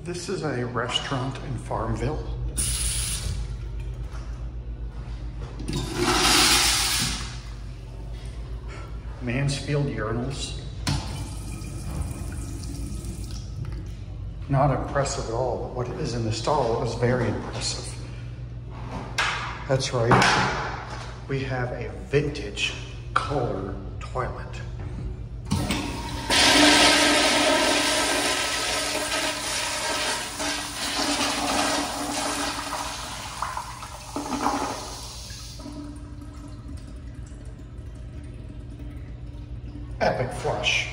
This is a restaurant in Farmville. Mansfield urinals. Not impressive at all, but what is in the stall is very impressive. That's right. We have a vintage Kohler toilet. Epic flush.